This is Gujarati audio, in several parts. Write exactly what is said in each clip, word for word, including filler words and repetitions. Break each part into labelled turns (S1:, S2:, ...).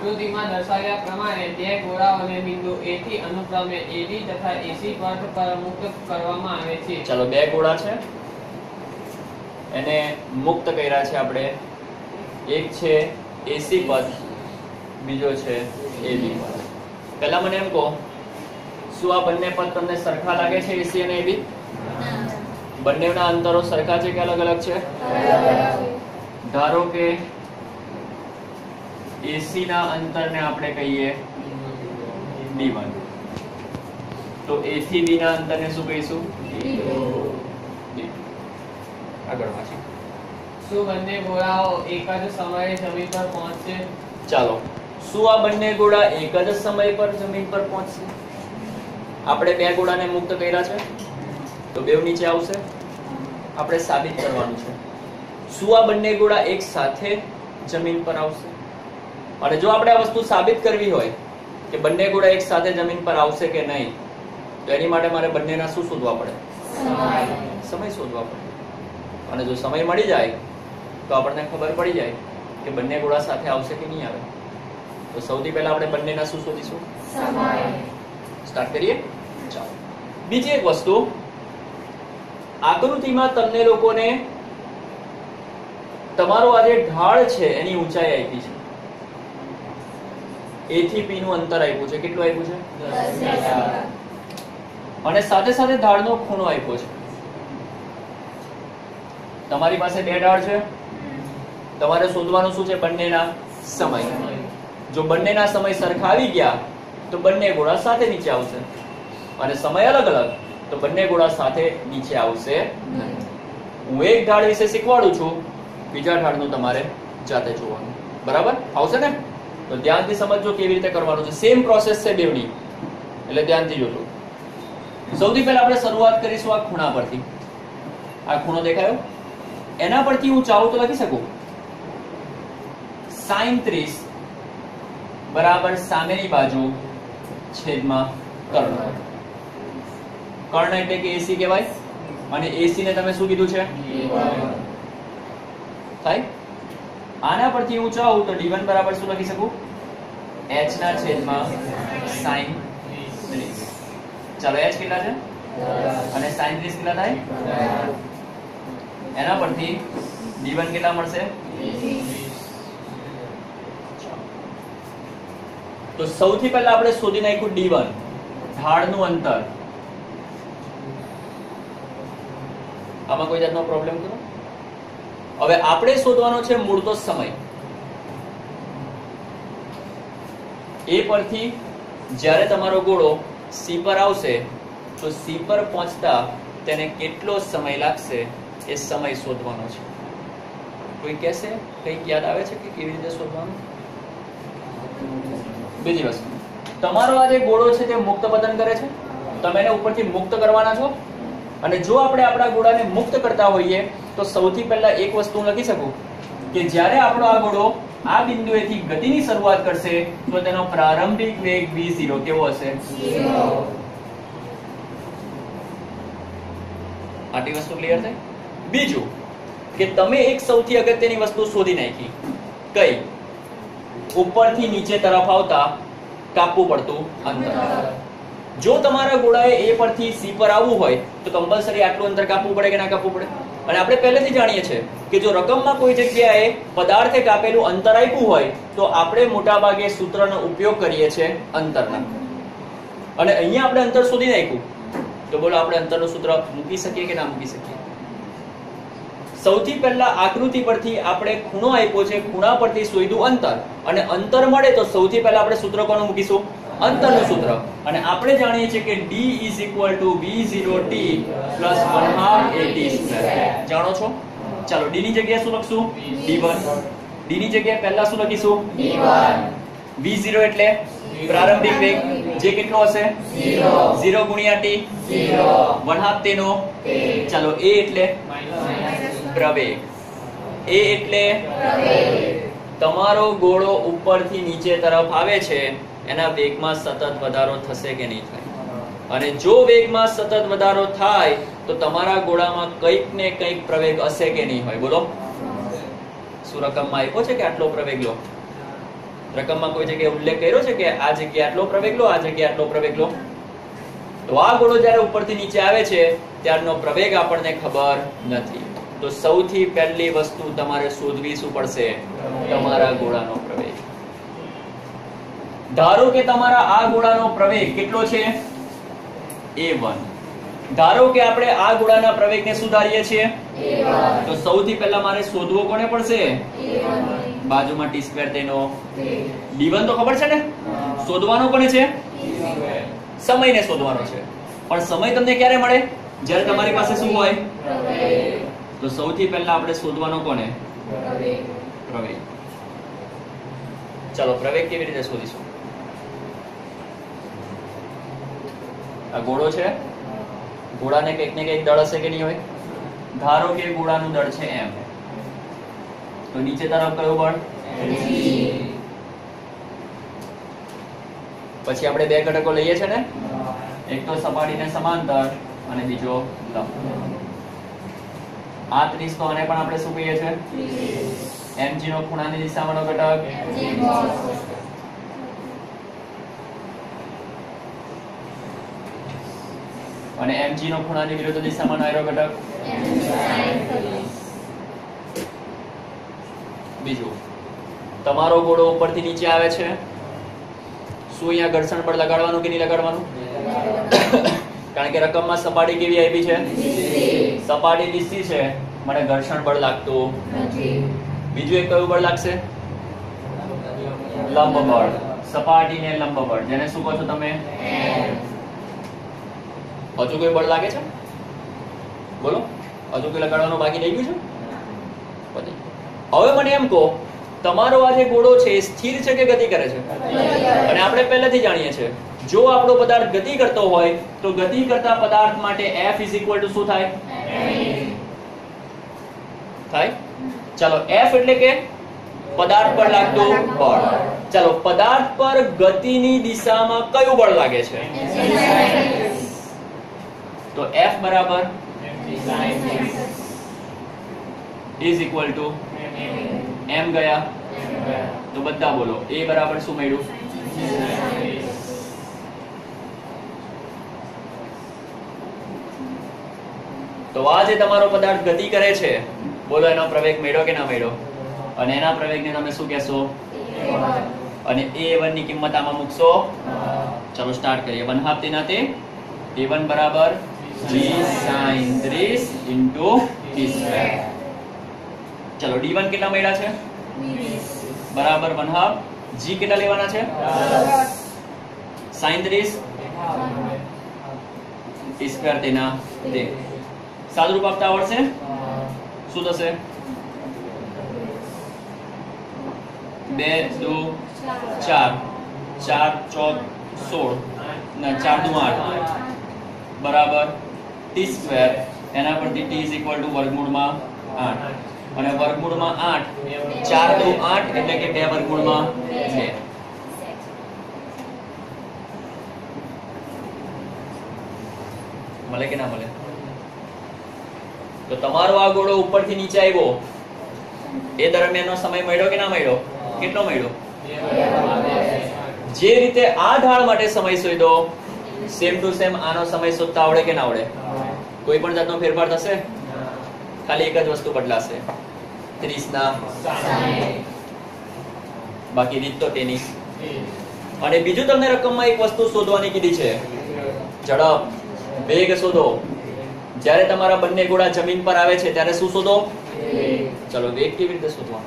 S1: આકૃતિમાં દર્શાવ્યા પ્રમાણે બે ગોળાઓને બિંદુ A થી અનુક્રમે A D તથા A C પથ પર મુક્ત કરવામાં આવે છે.
S2: ચાલો બે ગોળા છે એને મુક્ત કર્યા છે આપણે. એક છે A C પથ, બીજો છે A B પથ. પહેલા મને એમ કહો, શું આ બંને પદ તમને સરખા લાગે છે? A C અને A B બંનેના અંતરો સરખા છે કે અલગ અલગ છે? ધારો કે A C ના અંતરને આપણે કહીએ D one, તો A થી B ના અંતરને શું કહીશું? D two. આગળ વાંચી.
S1: શું બંને ગોળાઓ એક જ સમયે જમીન પર પહોંચશે?
S2: ચાલો, શું આ બંને ગોળા એક જ સમય પર જમીન પર પહોંચશે? આપણે બે ગોળાને મુક્ત કર્યા છે તો બેવ નીચે આવશે. આપણે સાબિત કરવાનું છે શું આ બંને ગોળા એક સાથે જમીન પર આવશે. અને જો આપણે આ વસ્તુ સાબિત કરવી હોય કે બંને ગોળા એક સાથે જમીન પર આવશે કે નહીં, તો એની માટે મારે બંનેના શું શોધવા પડે? સમય શોધવા પડે. અને જો સમય મળી જાય તો આપણને ખબર પડી જાય કે બંને ગોળા સાથે આવશે કે નહીં આવે. તો સૌથી પહેલા આપણે બંનેના શું શોધીશું? સમય. સ્ટાર્ટ કરીએ. ચાલો, બીજી એક વસ્તુ, આકૃતિમાં તમને લોકોને તમારો આ જે ઢાળ છે એની ઊંચાઈ આપી છે. A થી P નું અંતર આપ્યું છે. કેટલું આપ્યું છે? દસ. અને સાથે સાથે ઢાળનો ખૂણો આપ્યો છે. તમારી પાસે બે ઢાળ છે, તમારે શોધવાનું શું છે? બંનેના સમય. જો બંનેના સમય સરખા આવી ગયા તો બંને ગોળા સાથે નીચે આવશે, અને સમય અલગ અલગ તો બંને ગોળા સાથે નીચે આવશે નહીં. હું એક ઢાળ વિશે શીખવાડું છું, બીજા ઢાળનું તમારે જાતે જોવાનું. બરાબર આવશે ને? તો ધ્યાનથી સમજજો કેવી રીતે કરવાનું છે. સેમ પ્રોસેસ છે બેવની, એટલે ધ્યાનથી જોજો. સૌથી પહેલા આપણે શરૂઆત કરીશું આ ખૂણા પરથી. આ ખૂણો દેખાયો? એના પરથી હું ચાહું તો લખી શકું સાઈન ત્રીસ બરાબર સામેની બાજુ છેદમાં કર્ણ. કર્ણ એટલે કે એસી કહેવાય. અને એસી ને તમે શું કીધું છે? થાય. આના પરથી હું ચાહું તો ડી વન બરાબર શું લખી શકું? h ના છેદમાં સાઈન ત્રીસ. ચાલો, h કેટલા છે? અને સાઈન ત્રીસ કેટલા થાય? એના પરથી ડી વન કેટલા મળશે? તો સૌથી પહેલા આપણે શોધી નાખ્યું ડી વન, ઢાળનું અંતર. આમાં કોઈ જાતનો પ્રોબ્લેમ કરો? હવે આપણે શોધવાનો છે મૂળતો સમય. એ પરથી જ્યારે તમારો ગોળો સી પર આવશે તો સી પર પહોંચતા તેને કેટલો સમય લાગશે એ સમય શોધવાનો છે. કોઈ કહેશે કંઈક યાદ આવે છે કે કેવી રીતે શોધવાનું? બીજી વસ્તુ, તમારો આ જે ગોળો છે તે મુક્ત પતન કરે છે, તમે એને ઉપરથી મુક્ત કરવાના છો. અને જો આપણે આપણા ગોળાને મુક્ત કરતા હોઈએ તો સૌથી પહેલા એક વસ્તુ લખી શકું કે જ્યારે આપણો આ ગોળો આ બિંદુએથી ગતિની શરૂઆત કરશે તો તેનો પ્રારંભિક વેગ v ઝીરો કેવો હશે? આટલી વસ્તુ ક્લિયર થઈ? બીજું કે તમે એક સૌથી અગત્યની વસ્તુ શોધી નાખી. કઈ? ઉપરથી નીચે તરફ આવતા કાપવું પડતું અંતર. જો તમારા ગોળાએ એ પરથી સી પર આવવું હોય તો કમ્પલસરી આટલું અંતર કાપવું પડે કે ના કાપવું પડે? અને આપણે પહેલેથી જાણીએ છીએ કે જો રકમમાં કોઈ જગ્યાએ પદાર્થે કાપેલું અંતર આપ્યું હોય તો આપણે મોટા ભાગે સૂત્રનો ઉપયોગ કરીએ છીએ અંતરના. અને અહીંયા આપણે અંતર શોધી નાખ્યું તો બોલો આપણે અંતરનું સૂત્ર મૂકી શકીએ કે ના મૂકી શકીએ? સૌથી પહેલા આકૃતિ પરથી આપણે ખૂણો આપ્યો છે, ખૂણા પરથી શોધ્યું અંતર, અને અંતર મળે તો સૌથી પહેલા આપણે સૂત્ર કોનું મૂકીશું? અંતરનું સૂત્ર. અને આપણે જાણીએ છીએ કે d is equal to v zero t plus one half a t square. જાણો છો? ચાલો, d ની જગ્યાએ શું લખશું? D one. d ની જગ્યાએ પહેલા શું લખીશું? D one. v zero એટલે પ્રારંભિક વેગ, જે કેટલો હશે? ઝીરો ગુણ્યા t, one half તેનો. ચાલો, a એટલે પ્રવેગ. a એટલે તમારો ગોળો ઉપરથી નીચે તરફ આવે છે એના વેગમાં સતત વધારો થશે કે નહીં થાય? અને જો વેગમાં સતત વધારો થાય તો તમારા ગોળામાં કંઈક ને કંઈક પ્રવેગ હશે કે નહીં હોય? બોલો. શું રકમમાં આપ્યો છે કે આટલો પ્રવેગ લો? રકમમાં કોઈ જગ્યાએ ઉલ્લેખ કર્યો છે કે આ જગ્યાએ આટલો પ્રવેગ લો, આ જગ્યાએ આટલો પ્રવેગ લો? તો આ ગોળો જ્યારે ઉપરથી નીચે આવે છે ત્યારનો પ્રવેગ આપણને ખબર નથી. તો સૌથી પહેલી વસ્તુ તમારે શોધવી શું પડશે? તમારા ગોળાનો પ્રવેગ. ધારો કે તમારા આ ગોળાનો પ્રવેગ કેટલો છે? A one. ધારો કે આપણે આ ગોળાના પ્રવેગને સુધારીએ છીએ તો સૌથી પહેલા મારે શોધવો કોને પડશે? બાજુમાં ટી સ્ક્વેર તેનો ડી વન તો ખબર છે ને, શોધવાનો કોને છે? સમયને શોધવાનો છે. પણ સમય તમને ક્યારે મળે? જ્યારે તમારી પાસે શું હોય? તો સૌથી પહેલા આપણે શોધવાનો કોને? પ્રવેગ. ચાલો પ્રવેગ કેવી રીતે શોધીશું? આ ગોળો છે, ગોળાને કંઈક ને કંઈક દળ હશે કે નહીં હોય? ધારો કે ગોળાનું દળ છે એમ, તો નીચે તરફ કયું બળ? પછી આપણે બે ઘટકો લઈએ છે ને, એક તો સપાટીને સમાંતર અને બીજો લંબ. આ ત્રીસ તો આને પણ આપણે શું કહીએ છીએ? એમજી નો ખૂણાની દિશામાંનો ઘટક. અને એમજી નો ખૂણાની વિરુદ્ધ દિશામાંનો એરો ઘટક. બીજું, તમારો ગોળો ઉપરથી નીચે આવે છે, શું અહીંયા ઘર્ષણ બળ લગાડવાનું કે નહીં લગાડવાનું? કારણ કે રકમમાં સપાટી કેવી આપી છે? સપાટી ડીસી છે, મને ઘર્ષણ બળ લાગતું નથી. બીજું એક કયું બળ લાગશે? લંબ બળ. સપાટીને લંબ બળ, જેને શું કહો છો તમે? હજુ કોઈ બળ લાગે છે? બોલો, હજુ કોઈ લગાડવાનું બાકી રહી ગયું છે? હવે મને એમ કહો, તમારો આ જે ગોળો છે એ સ્થિર છે કે ગતિ કરે છે? અને આપણે પહેલાથી જાણીએ છીએ, જો આપણો પદાર્થ ગતિ કરતો હોય તો ગતિ કરતા પદાર્થ માટે F is equal to શું થાય? થાય. ચાલો, F એટલે કે પદાર્થ પર લાગતું બળ. ચાલો, પદાર્થ પર ગતિની દિશામાં કયું બળ લાગે છે? તો F બરાબર is equal to m ગયા. તો બધા બોલો, A બરાબર શું મળ્યું? તો આ જે તમારો પદાર્થ ગતિ કરે છે, બોલો એનો પ્રવેગ મળ્યો કે ના મળ્યો? અને એના પ્રવેગને તમે શું કહેશો? અને A વન ની કિંમત આમાં મૂકશો. ચલો સ્ટાર્ટ કરીએ. વન હાફ તેના તે A વન બરાબર g sin ત્રીસ into t સ્ક્વેર. ચલો ડી વન કેટલા મળ્યા છે? બરાબર વન હાફ. g કેટલા લેવાના છે? sin ત્રીસ t સ્ક્વેર તેના તે. સાદુરૂપ આપતા આવડશે? શું થશે? બે દુ ચાર, ચાર ચોક સોળ, ના ચાર દુ આઠ બરાબર ટી સ્ક્વેર. એના પરથી t ઇઝ ઇક્વલ ટુ વર્ગમૂળમાં આઠ, અને વર્ગમૂળમાં આઠ, ચાર દુ આઠ એટલે કે બે વર્ગમૂળમાં બે. મળે કે ના મળે? તો તમારો આ ગોળો ઉપરથી નીચે આવ્યો એ દરમિયાનનો સમય મળ્યો કે ના મળ્યો? કેટલો મળ્યો? જે રીતે આ ઢાળ માટે સમય શોધ્યો, સેમ ટુ સેમ આનો સમય શોધતા આવડે કે ના આવડે? કોઈ પણ જાતનો ફેરફાર થશે? ખાલી એક જ વસ્તુ બદલાશે, ત્રીસ ના બાકી રીત તો તેની. અને બીજું તમને રકમમાં એક વસ્તુ શોધવાની કીધી છે, ઝડપ, વેગ શોધો. જ્યારે તમારા બંને ગોળા જમીન પર આવે છે ત્યારે શું શોધો? ચલો વેગ કેવી રીતે શોધવાનો?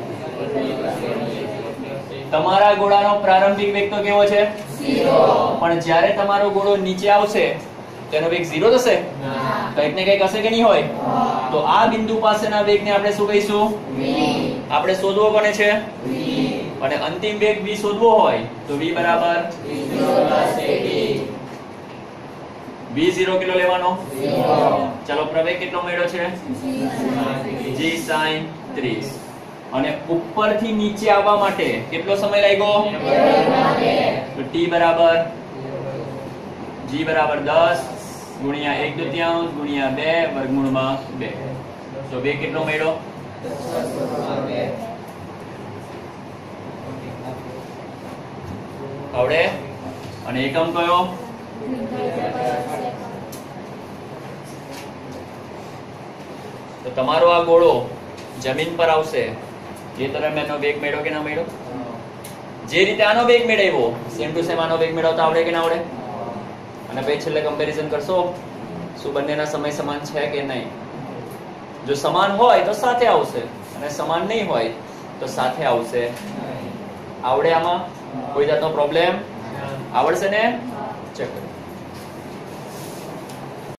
S2: તમારા ગોળાનો પ્રારંભિક વેગ તો કેવો છે? પણ જ્યારે તમારો ગોળો નીચે આવશે તેનો વેગ ઝીરો થશે? કંઈક ને કંઈક હશે કે નહીં હોય? તો આ બિંદુ પાસેના વેગને આપણે શું કહીશું? આપણે શોધવો કોને છે? અને અંતિમ વેગ v શોધવો હોય તો v બરાબર v ઝીરો કેટલો લેવાનો? ચલો પ્રવેગ કેટલો મળ્યો છે? g sin ત્રીસ. અને ઉપરથી નીચે આવવા માટે કેટલો સમય લાગ્યો? તો t બરાબર g બરાબર દસ ગુણ્યા એક દુત્યાંશ ગુણ્યા બે વર્ગમૂળમાં બે. તો બે કેટલો મળ્યો? આવડે? અને એકમ કયો? તો તમારો આ ગોળો જમીન પર આવશે એ દરમિયાન એનો વેગ મેળવ્યો કે ના મેળવ્યો? જે રીતે આનો વેગ મેળવ્યો સેમ ટુ સેમ આનો વેગ મેળવતા આવડે કે ના આવડે? અને પછી છેલ્લે કમ્પેરિઝન કરશો શું બંનેના સમય સમાન છે કે નહીં? જો સમાન હોય તો સાથે આવશે અને સમાન નહીં હોય તો સાથે આવશે. આવડે આમાં કોઈ જાતનો પ્રોબ્લેમ? આવડશે ને? ચેક કરો.